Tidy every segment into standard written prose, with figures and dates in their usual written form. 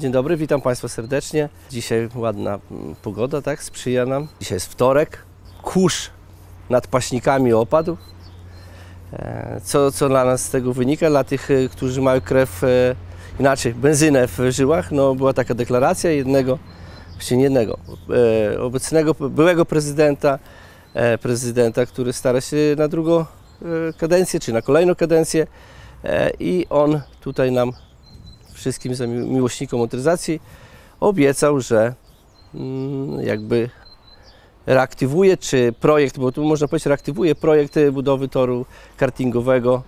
Dzień dobry, witam Państwa serdecznie. Dzisiaj ładna pogoda, tak, sprzyja nam. Dzisiaj jest wtorek, kurz nad paśnikami opadł. Co dla nas z tego wynika? Dla tych, którzy mają krew, benzynę w żyłach, no była taka deklaracja obecnego, byłego prezydenta, który stara się na drugą kadencję, czy na kolejną kadencję i on tutaj nam wszystkim miłośnikom motoryzacji obiecał, że jakby reaktywuje, czy projekt, bo tu można powiedzieć reaktywuje projekt budowy toru kartingowego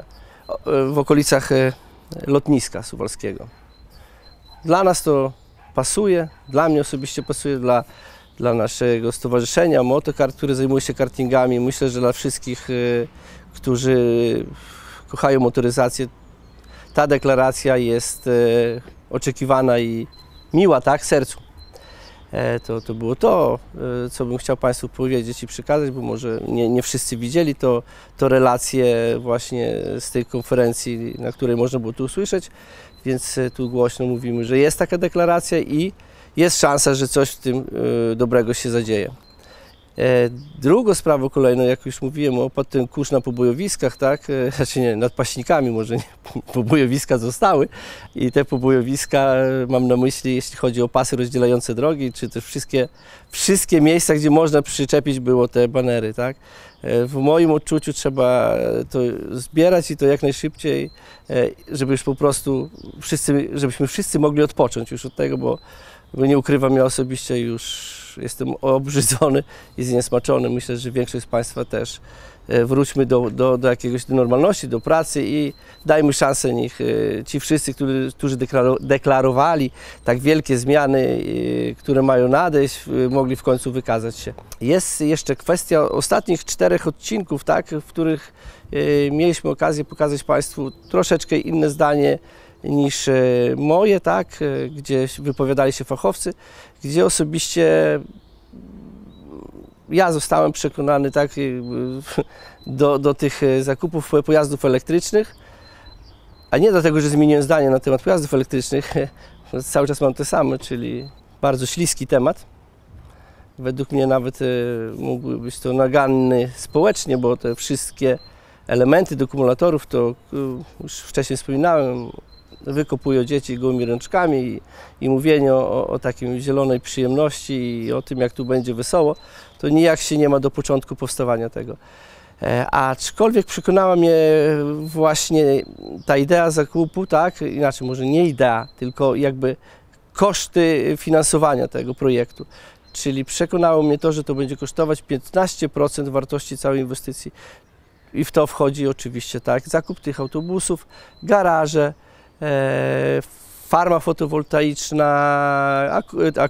w okolicach lotniska suwalskiego. Dla nas to pasuje, dla mnie osobiście pasuje, dla naszego stowarzyszenia Motokart, które zajmuje się kartingami. Myślę, że dla wszystkich, którzy kochają motoryzację, ta deklaracja jest oczekiwana i miła, tak, sercu. To było to, co bym chciał Państwu powiedzieć i przekazać, bo może nie wszyscy widzieli to relacje właśnie z tej konferencji, na której można było tu usłyszeć, więc tu głośno mówimy, że jest taka deklaracja i jest szansa, że coś w tym dobrego się zadzieje. Drugą sprawą kolejną, jak już mówiłem, opadł ten kurz na pobojowiskach, tak? Znaczy nie, nad paśnikami, może nie, pobojowiska zostały i te pobojowiska mam na myśli, jeśli chodzi o pasy rozdzielające drogi, czy też wszystkie miejsca, gdzie można przyczepić było te banery, tak? W moim odczuciu trzeba to zbierać i to jak najszybciej, żeby już po prostu żebyśmy wszyscy mogli odpocząć już od tego, bo nie ukrywam, ja osobiście już jestem obrzydzony i zniesmaczony. Myślę, że większość z Państwa też. Wróćmy do jakiegoś normalności, do pracy i dajmy szansę ci wszyscy, którzy deklarowali tak wielkie zmiany, które mają nadejść, mogli w końcu wykazać się. Jest jeszcze kwestia ostatnich 4 odcinków, tak, w których mieliśmy okazję pokazać Państwu troszeczkę inne zdanie niż moje, tak, gdzie wypowiadali się fachowcy, gdzie osobiście ja zostałem przekonany, tak, do tych zakupów pojazdów elektrycznych, a nie dlatego, że zmieniłem zdanie na temat pojazdów elektrycznych, cały czas mam te same, czyli bardzo śliski temat. Według mnie nawet mógłby być to naganny społecznie, bo te wszystkie elementy do akumulatorów, to już wcześniej wspominałem, wykopują dzieci gołymi rączkami i mówienie o takiej zielonej przyjemności i o tym, jak tu będzie wesoło, to nijak się nie ma do początku powstawania tego. Aczkolwiek przekonała mnie właśnie ta idea zakupu, tak, inaczej może nie idea, tylko jakby koszty finansowania tego projektu. Czyli przekonało mnie to, że to będzie kosztować 15% wartości całej inwestycji i w to wchodzi oczywiście, tak, zakup tych autobusów, garaże, farma fotowoltaiczna,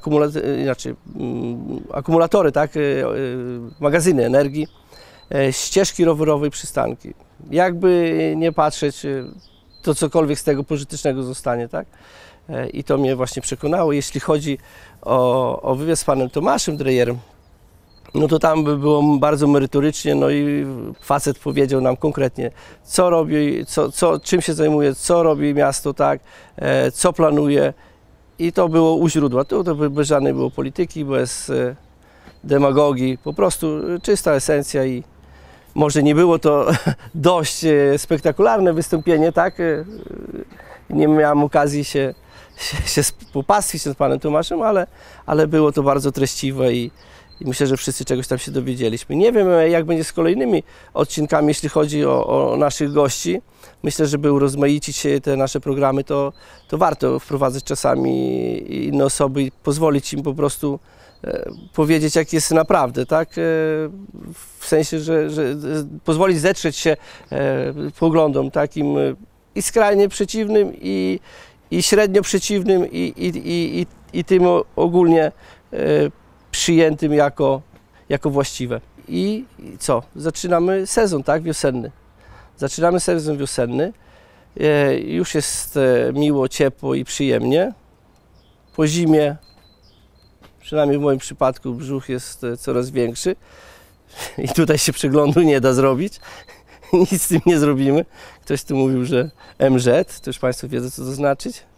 akumulatory, tak, magazyny energii, ścieżki rowerowe i przystanki. Jakby nie patrzeć, to cokolwiek z tego pożytecznego zostanie, tak? I to mnie właśnie przekonało. Jeśli chodzi o wywiad z panem Tomaszem Drejerem, no to tam by było bardzo merytorycznie, no i facet powiedział nam konkretnie, co robi, czym się zajmuje, co robi miasto, tak, co planuje i to było u źródła. To bez żadnej było polityki, bez demagogii, po prostu czysta esencja i może nie było to dość spektakularne wystąpienie, tak, nie miałem okazji się popastwić nad panem Tomaszem, ale było to bardzo treściwe i myślę, że wszyscy czegoś tam się dowiedzieliśmy. Nie wiem, jak będzie z kolejnymi odcinkami, jeśli chodzi o naszych gości. Myślę, żeby urozmaicić te nasze programy, to warto wprowadzać czasami inne osoby i pozwolić im po prostu powiedzieć, jak jest naprawdę, tak? W sensie, że pozwolić zetrzeć się poglądom takim i skrajnie przeciwnym, i średnio przeciwnym, i tym ogólnie przyjętym jako właściwe. I co? Zaczynamy sezon, tak, wiosenny. Zaczynamy sezon wiosenny. Już jest miło, ciepło i przyjemnie. Po zimie, przynajmniej w moim przypadku, brzuch jest coraz większy. I tutaj się przeglądu nie da zrobić. Nic z tym nie zrobimy. Ktoś tu mówił, że MZ, to już Państwo wiedzą, co to znaczyć.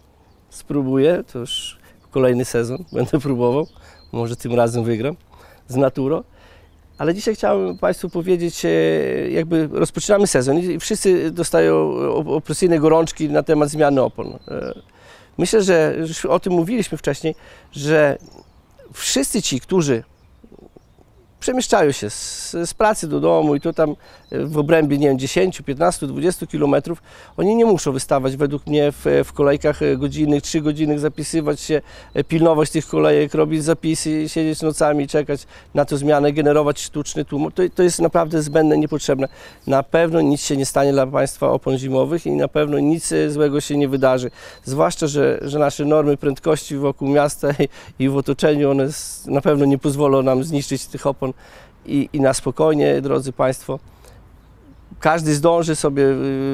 spróbuję, to już kolejny sezon będę próbował, może tym razem wygram z Naturo. Ale dzisiaj chciałem Państwu powiedzieć, jakby rozpoczynamy sezon i wszyscy dostają opresyjne gorączki na temat zmiany opon. Myślę, że już o tym mówiliśmy wcześniej, że wszyscy ci, którzy przemieszczają się z pracy do domu i to tam w obrębie, nie wiem, 10, 15, 20 kilometrów, oni nie muszą wystawać według mnie w kolejkach godzinnych, 3 godzinnych, zapisywać się, pilnować tych kolejek, robić zapisy, siedzieć nocami, czekać na tę zmianę, generować sztuczny tłum. To jest naprawdę zbędne, niepotrzebne. Na pewno nic się nie stanie dla Państwa opon zimowych i na pewno nic złego się nie wydarzy. Zwłaszcza, że nasze normy prędkości wokół miasta i w otoczeniu, one na pewno nie pozwolą nam zniszczyć tych opon. I na spokojnie, drodzy Państwo, każdy zdąży sobie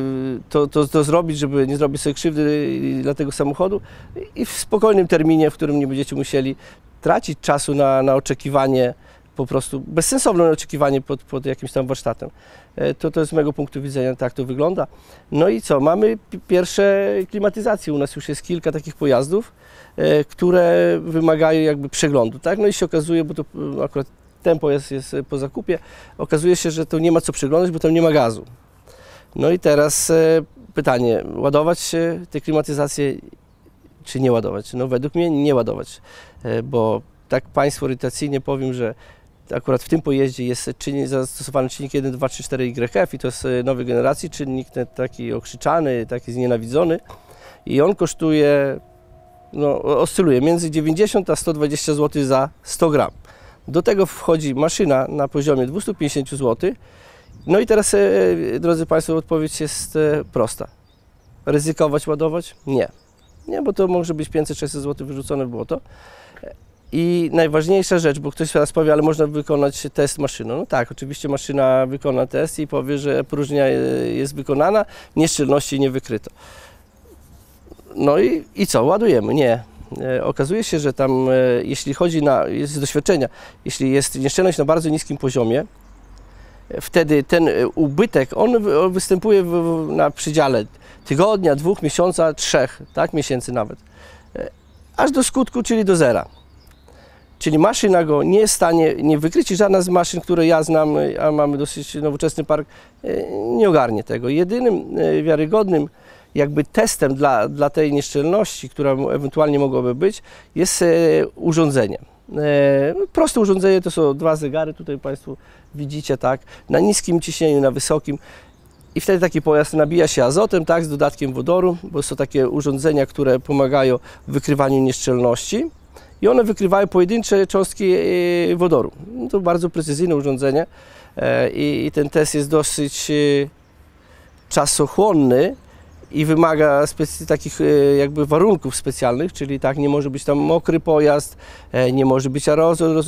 to zrobić, żeby nie zrobić sobie krzywdy dla tego samochodu i w spokojnym terminie, w którym nie będziecie musieli tracić czasu na oczekiwanie, po prostu bezsensowne oczekiwanie pod jakimś tam warsztatem. To z mojego punktu widzenia tak to wygląda. No i co? Mamy pierwsze klimatyzacje. U nas już jest kilka takich pojazdów, które wymagają jakby przeglądu. Tak? No i się okazuje, bo to akurat tempo jest po zakupie, okazuje się, że to nie ma co przeglądać, bo tam nie ma gazu. No i teraz pytanie, ładować te klimatyzacje, czy nie ładować? No według mnie nie ładować, bo tak Państwu orientacyjnie powiem, że akurat w tym pojeździe jest zastosowany czynnik 1, 2, 3, 4 YF i to jest nowej generacji, czynnik taki okrzyczany, taki znienawidzony i on kosztuje, no, oscyluje między 90 a 120 zł za 100 gram. Do tego wchodzi maszyna na poziomie 250 zł. No i teraz, drodzy Państwo, odpowiedź jest prosta. Ryzykować, ładować? Nie. Nie, bo to może być 500-600 zł wyrzucone w błoto. I najważniejsza rzecz, bo ktoś teraz powie, ale można wykonać test maszyną. No tak, oczywiście maszyna wykona test i powie, że próżnia jest wykonana, nieszczelności nie wykryto. No i co? Ładujemy? Nie. Okazuje się, że tam, jeśli chodzi z doświadczenia, jeśli jest nieszczelność na bardzo niskim poziomie, wtedy ten ubytek, on występuje na przedziale tygodnia, 2 miesiąca, 3, tak, miesięcy nawet, aż do skutku, czyli do zera. Czyli maszyna go nie jest w stanie, nie wykryć, żadna z maszyn, które ja znam, a mamy dosyć nowoczesny park, nie ogarnie tego. Jedynym wiarygodnym jakby testem dla tej nieszczelności, która ewentualnie mogłaby być, jest urządzenie. Proste urządzenie to są 2 zegary, tutaj Państwo widzicie, tak, na niskim ciśnieniu, na wysokim i wtedy taki pojazd nabija się azotem, tak, z dodatkiem wodoru, bo są takie urządzenia, które pomagają w wykrywaniu nieszczelności i one wykrywają pojedyncze cząstki wodoru. To bardzo precyzyjne urządzenie i ten test jest dosyć czasochłonny i wymaga takich jakby warunków specjalnych, czyli tak, nie może być tam mokry pojazd, nie może być aerozol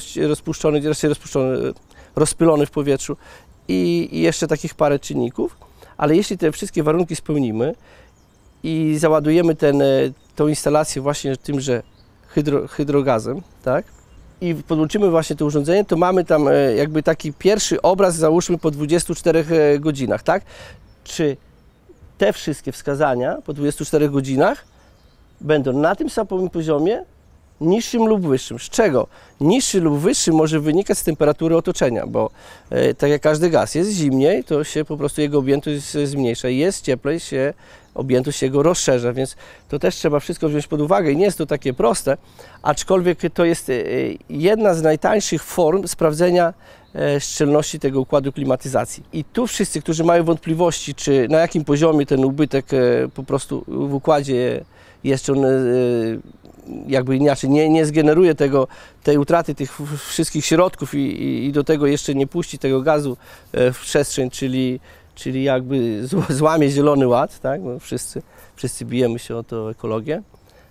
rozpylony w powietrzu i jeszcze takich parę czynników, ale jeśli te wszystkie warunki spełnimy i załadujemy tą instalację właśnie tymże hydrogazem, tak, i podłączymy właśnie to urządzenie, to mamy tam jakby taki pierwszy obraz, załóżmy po 24 godzinach, tak, czy te wszystkie wskazania po 24 godzinach będą na tym samym poziomie, niższym lub wyższym. Z czego? Niższy lub wyższy może wynikać z temperatury otoczenia, bo tak jak każdy gaz, jest zimniej, to się po prostu jego objętość zmniejsza, jest cieplej, się objętość jego rozszerza, więc to też trzeba wszystko wziąć pod uwagę i nie jest to takie proste, aczkolwiek to jest jedna z najtańszych form sprawdzenia szczelności tego układu klimatyzacji. I tu wszyscy, którzy mają wątpliwości, czy na jakim poziomie ten ubytek po prostu w układzie jest, czy on jakby inaczej nie zgeneruje tej utraty tych wszystkich środków i do tego jeszcze nie puści tego gazu w przestrzeń, czyli jakby złamie Zielony Ład, tak? Bo wszyscy bijemy się o tę ekologię.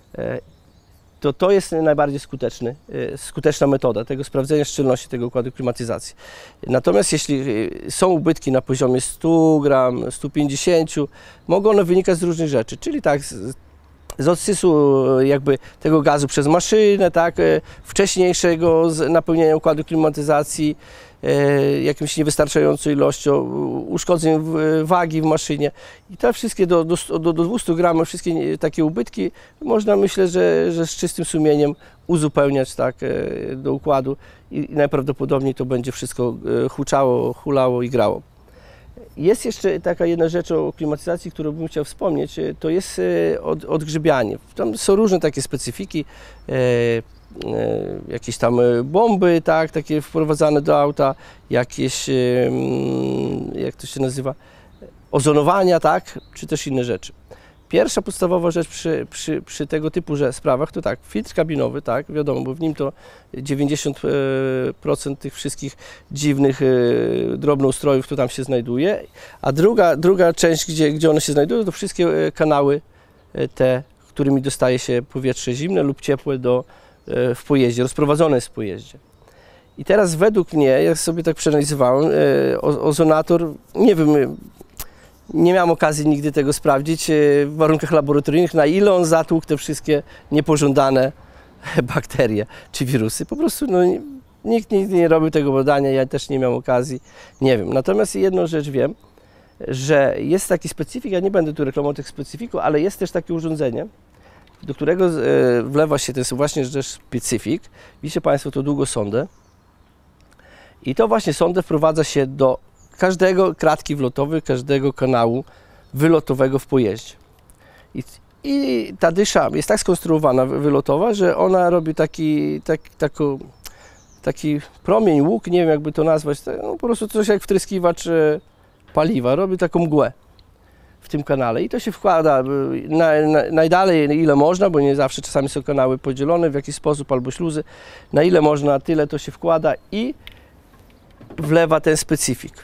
To jest najbardziej skuteczna metoda tego sprawdzenia szczelności tego układu klimatyzacji. Natomiast jeśli są ubytki na poziomie 100 gram, 150, mogą one wynikać z różnych rzeczy, czyli tak z odsysu jakby tego gazu przez maszynę, tak, wcześniejszego napełnienia układu klimatyzacji, jakimś niewystarczającą ilością uszkodzeń wagi w maszynie i te wszystkie do 200 gramów, wszystkie takie ubytki można, myślę, że z czystym sumieniem uzupełniać, tak, do układu i najprawdopodobniej to będzie wszystko huczało, hulało i grało. Jest jeszcze taka jedna rzecz o klimatyzacji, którą bym chciał wspomnieć, to jest odgrzybianie. Tam są różne takie specyfiki, jakieś tam bomby, tak, takie wprowadzane do auta, jakieś, jak to się nazywa, ozonowania, tak, czy też inne rzeczy. Pierwsza podstawowa rzecz przy tego typu sprawach to tak, filtr kabinowy, tak, wiadomo, bo w nim to 90% tych wszystkich dziwnych drobnoustrojów, to tam się znajduje, a druga część, gdzie one się znajdują, to wszystkie kanały te, którymi dostaje się powietrze zimne lub ciepłe w pojeździe, rozprowadzone jest w pojeździe. I teraz według mnie, jak sobie tak przeanalizowałem, ozonator, nie wiem, nie miałem okazji nigdy tego sprawdzić w warunkach laboratoryjnych, na ile on zatłukł te wszystkie niepożądane bakterie czy wirusy. Po prostu no, nikt nigdy nie robił tego badania, ja też nie miałem okazji, nie wiem. Natomiast jedną rzecz wiem, że jest taki specyfik, ja nie będę tu reklamował tych specyfików, ale jest też takie urządzenie, do którego wlewa się, to jest właśnie też specyfik. Widzicie Państwo to długosondę i to właśnie sondę wprowadza się do każdego kratki wlotowej, każdego kanału wylotowego w pojeździe. I ta dysza jest tak skonstruowana wylotowa, że ona robi taki promień, łuk, nie wiem jakby to nazwać, no po prostu coś jak wtryskiwacz paliwa, robi taką mgłę w tym kanale i to się wkłada najdalej ile można, bo nie zawsze czasami są kanały podzielone w jakiś sposób albo śluzy, na ile można, tyle to się wkłada i wlewa ten specyfik.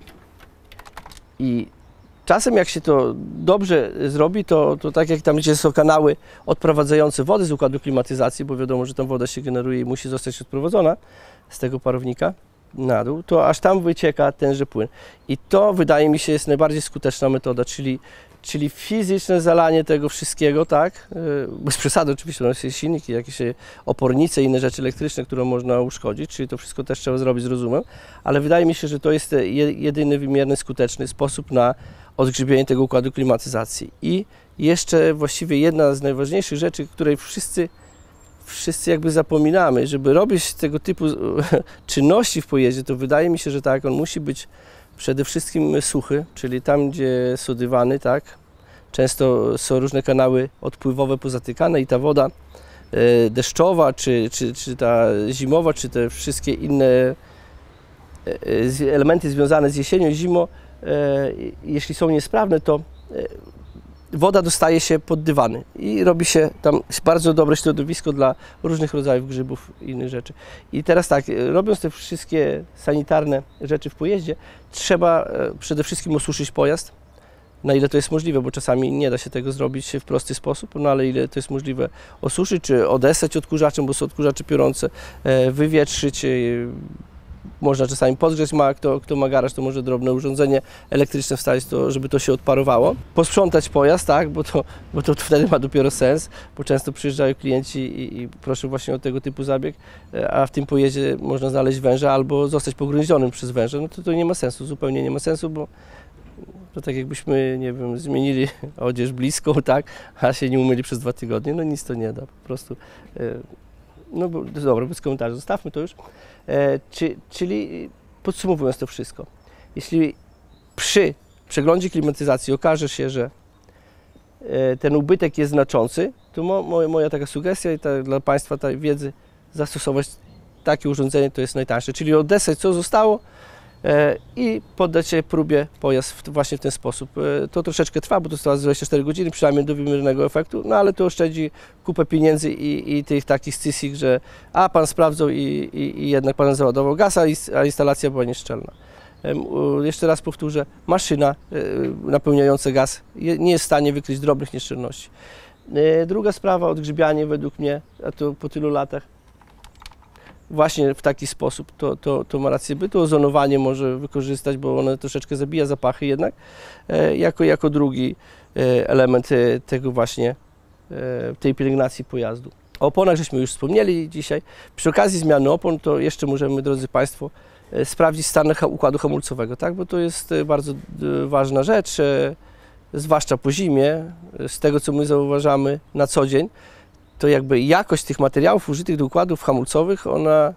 I czasem jak się to dobrze zrobi, to tak jak tam gdzie są kanały odprowadzające wodę z układu klimatyzacji, bo wiadomo, że tam woda się generuje i musi zostać odprowadzona z tego parownika na dół, to aż tam wycieka tenże płyn. I to wydaje mi się jest najbardziej skuteczna metoda, czyli fizyczne zalanie tego wszystkiego, tak, bez przesady oczywiście, no, jest silniki, jakieś opornice i inne rzeczy elektryczne, które można uszkodzić, czyli to wszystko też trzeba zrobić z rozumem, ale wydaje mi się, że to jest jedyny wymierny, skuteczny sposób na odgrzybienie tego układu klimatyzacji. I jeszcze właściwie jedna z najważniejszych rzeczy, której wszyscy jakby zapominamy, żeby robić tego typu czynności w pojeździe, to wydaje mi się, że tak, on musi być przede wszystkim suchy, czyli tam, gdzie są dywany, tak, często są różne kanały odpływowe pozatykane i ta woda deszczowa, czy ta zimowa, czy te wszystkie inne elementy związane z jesienią i zimą, jeśli są niesprawne, to woda dostaje się pod dywany i robi się tam bardzo dobre środowisko dla różnych rodzajów grzybów i innych rzeczy. I teraz tak, robiąc te wszystkie sanitarne rzeczy w pojeździe, trzeba przede wszystkim osuszyć pojazd, na ile to jest możliwe, bo czasami nie da się tego zrobić w prosty sposób, no ale ile to jest możliwe osuszyć, czy odessać odkurzaczem, bo są odkurzacze piorące, wywietrzyć. Można czasami podgrzeć, kto ma garaż, to może drobne urządzenie elektryczne wstawić, żeby to się odparowało. Posprzątać pojazd, tak, bo to wtedy ma dopiero sens, bo często przyjeżdżają klienci i proszę właśnie o tego typu zabieg, a w tym pojeździe można znaleźć węża albo zostać pogryzionym przez węża, no to nie ma sensu, zupełnie nie ma sensu, bo to tak jakbyśmy, nie wiem, zmienili odzież bliską, tak, a się nie umyli przez 2 tygodnie, no nic to nie da, po prostu. No dobra, bez komentarzy, zostawmy to już. Czyli podsumowując to wszystko, jeśli przy przeglądzie klimatyzacji okaże się, że ten ubytek jest znaczący, to moja taka sugestia i dla Państwa tej wiedzy zastosować takie urządzenie, to jest najtańsze, czyli odessać co zostało i poddać się próbie pojazd właśnie w ten sposób. To troszeczkę trwa, bo to trwa 24 godziny, przynajmniej do wymiernego efektu, no ale to oszczędzi kupę pieniędzy i tych takich stysik, że Pan sprawdzał i jednak Pan załadował gaz, a instalacja była nieszczelna. Jeszcze raz powtórzę, maszyna napełniająca gaz nie jest w stanie wykryć drobnych nieszczelności. Druga sprawa, odgrzybianie według mnie, a to po tylu latach, właśnie w taki sposób to ma rację bytu. Ozonowanie może wykorzystać, bo ono troszeczkę zabija zapachy jednak, jako drugi element tego właśnie tej pielęgnacji pojazdu. O oponach żeśmy już wspomnieli dzisiaj. Przy okazji zmiany opon to jeszcze możemy, drodzy Państwo, sprawdzić stan układu hamulcowego, tak? Bo to jest bardzo ważna rzecz, zwłaszcza po zimie. Z tego, co my zauważamy na co dzień, to jakby jakość tych materiałów użytych do układów hamulcowych, ona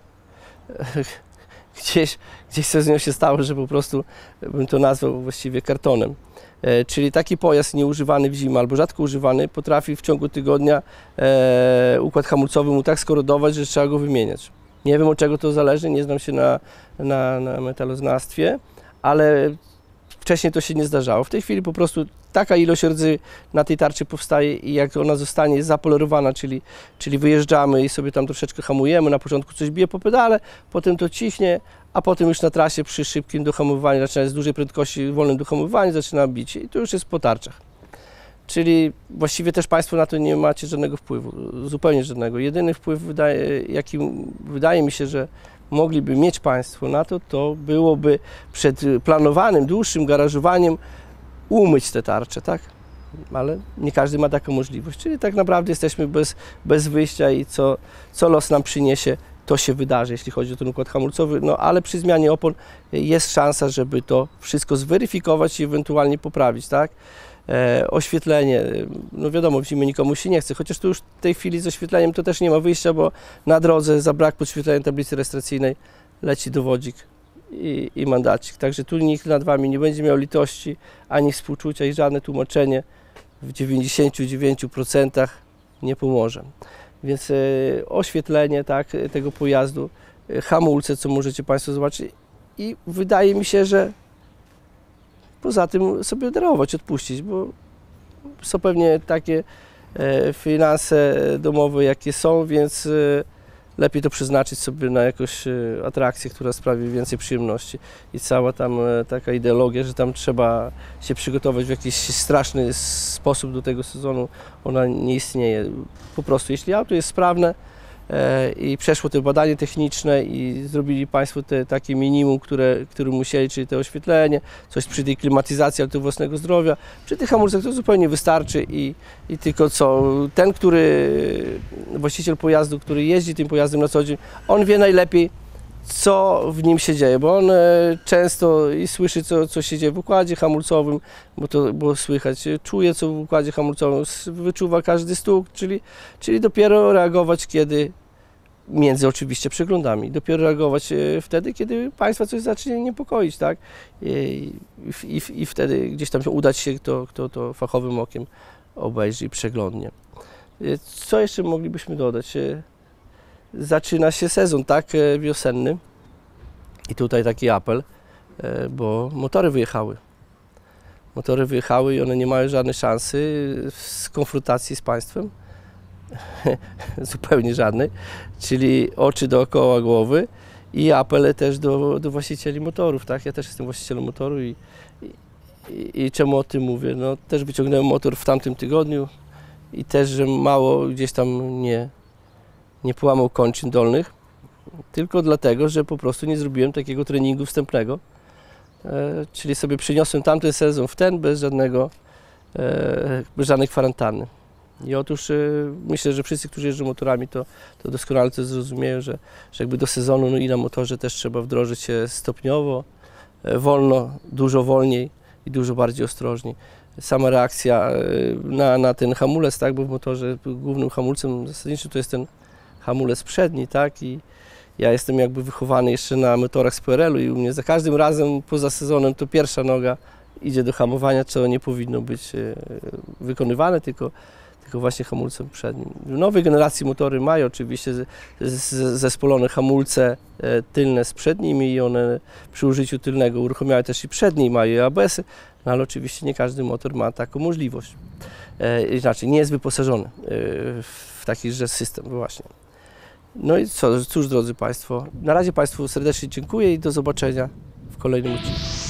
gdzieś coś z nią się stało, że po prostu bym to nazwał właściwie kartonem. Czyli taki pojazd nieużywany w zimę albo rzadko używany potrafi w ciągu tygodnia układ hamulcowy mu tak skorodować, że trzeba go wymieniać. Nie wiem, od czego to zależy, nie znam się na metaloznawstwie, ale wcześniej to się nie zdarzało. W tej chwili po prostu taka ilość rdzy na tej tarczy powstaje i jak ona zostanie zapolerowana, czyli wyjeżdżamy i sobie tam troszeczkę hamujemy, na początku coś bije po pedale, potem to cichnie, a potem już na trasie przy szybkim dohamowaniu, zaczyna z dużej prędkości, wolnym dohamowaniu zaczyna bić i to już jest po tarczach. Czyli właściwie też Państwo na to nie macie żadnego wpływu, zupełnie żadnego. Jedyny wpływ, jaki wydaje mi się, że mogliby mieć Państwo na to, to byłoby przed planowanym, dłuższym garażowaniem umyć te tarcze, tak? Ale nie każdy ma taką możliwość, czyli tak naprawdę jesteśmy bez wyjścia i co los nam przyniesie, to się wydarzy, jeśli chodzi o ten układ hamulcowy, no ale przy zmianie opon jest szansa, żeby to wszystko zweryfikować i ewentualnie poprawić, tak? Oświetlenie, no wiadomo, w zimie nikomu się nie chce, chociaż tu już w tej chwili z oświetleniem to też nie ma wyjścia, bo na drodze za brak podświetlenia tablicy rejestracyjnej leci dowodzik i mandacik. Także tu nikt nad Wami nie będzie miał litości, ani współczucia i żadne tłumaczenie w 99% nie pomoże. Więc oświetlenie, tak, tego pojazdu, hamulce, co możecie Państwo zobaczyć i wydaje mi się, że poza tym sobie darować, odpuścić, bo są pewnie takie finanse domowe, jakie są, więc lepiej to przeznaczyć sobie na jakąś atrakcję, która sprawi więcej przyjemności. I cała tam taka ideologia, że tam trzeba się przygotować w jakiś straszny sposób do tego sezonu, ona nie istnieje. Po prostu, jeśli auto jest sprawne i przeszło te badanie techniczne i zrobili Państwo takie minimum, które musieli, czyli to oświetlenie, coś przy tej klimatyzacji, ale to własnego zdrowia, przy tych hamulcach to zupełnie wystarczy i tylko co, ten, właściciel pojazdu, który jeździ tym pojazdem na co dzień, on wie najlepiej, co w nim się dzieje, bo on często i słyszy, co się dzieje w układzie hamulcowym, bo słychać, czuje, co w układzie hamulcowym, wyczuwa każdy stuk, czyli dopiero reagować, kiedy między oczywiście przeglądami, dopiero reagować wtedy, kiedy Państwa coś zacznie niepokoić, tak? I wtedy gdzieś tam udać się, kto to fachowym okiem obejrzy i przeglądnie. Co jeszcze moglibyśmy dodać? Zaczyna się sezon, tak, wiosenny i tutaj taki apel, bo motory wyjechały. Motory wyjechały i one nie mają żadnej szansy z konfrontacji z państwem, zupełnie żadnej, czyli oczy dookoła głowy i apele też do właścicieli motorów, tak, ja też jestem właścicielem motoru i czemu o tym mówię, no też wyciągnąłem motor w tamtym tygodniu i też, że mało gdzieś tam nie połamał kończyn dolnych, tylko dlatego, że po prostu nie zrobiłem takiego treningu wstępnego, czyli sobie przyniosłem tamten sezon w ten bez żadnej kwarantanny. I otóż myślę, że wszyscy, którzy jeżdżą motorami, to doskonale to zrozumieją, że jakby do sezonu no i na motorze też trzeba wdrożyć się stopniowo, wolno, dużo wolniej i dużo bardziej ostrożniej. Sama reakcja na ten hamulec, tak, bo w motorze głównym hamulcem zasadniczym to jest ten hamulec przedni, tak, i ja jestem jakby wychowany jeszcze na motorach z PRL-u i u mnie za każdym razem poza sezonem to pierwsza noga idzie do hamowania, co nie powinno być wykonywane, tylko właśnie hamulcem przednim. W nowej generacji motory mają oczywiście zespolone hamulce tylne z przednimi i one przy użyciu tylnego uruchamiają też i przednie, mają ABS-y, no ale oczywiście nie każdy motor ma taką możliwość. Znaczy nie jest wyposażony w taki system właśnie. No i cóż, drodzy Państwo, na razie Państwu serdecznie dziękuję i do zobaczenia w kolejnym odcinku.